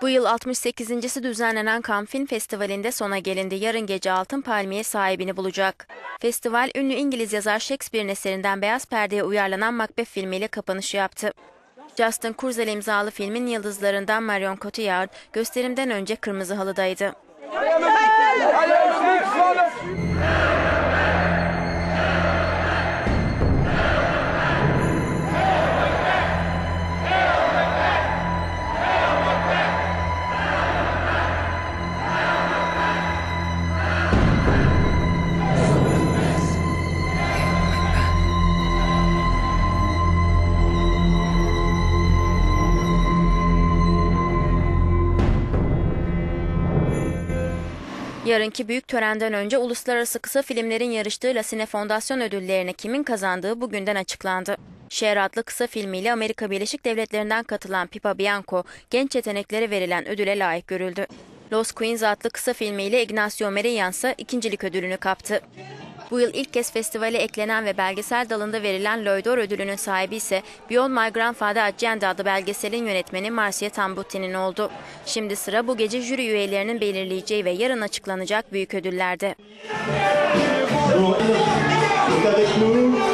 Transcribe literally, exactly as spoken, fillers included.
Bu yıl altmış sekizincisi düzenlenen Cannes Film Festivali'nde sona gelindi. Yarın gece Altın Palmiye sahibini bulacak. Festival, ünlü İngiliz yazar Shakespeare'in eserinden beyaz perdeye uyarlanan Macbeth filmiyle kapanışı yaptı. Justin Kurzel imzalı filmin yıldızlarından Marion Cotillard gösterimden önce kırmızı halıdaydı. Yarınki büyük törenden önce uluslararası kısa filmlerin yarıştığı La Cine Fondasyon ödüllerini kimin kazandığı bugünden açıklandı. Cher adlı kısa filmiyle Amerika Birleşik Devletleri'nden katılan Pippa Bianco, genç yeteneklere verilen ödüle layık görüldü. Lost Queens adlı kısa filmiyle Ignacio Merellán ise ikincilik ödülünü kaptı. Bu yıl ilk kez festivale eklenen ve belgesel dalında verilen Lloyd d'Or ödülünün sahibi ise Beyond My Grandfather Agenda adlı belgeselin yönetmeni Marcia Tambutti'nin oldu. Şimdi sıra bu gece jüri üyelerinin belirleyeceği ve yarın açıklanacak büyük ödüllerde.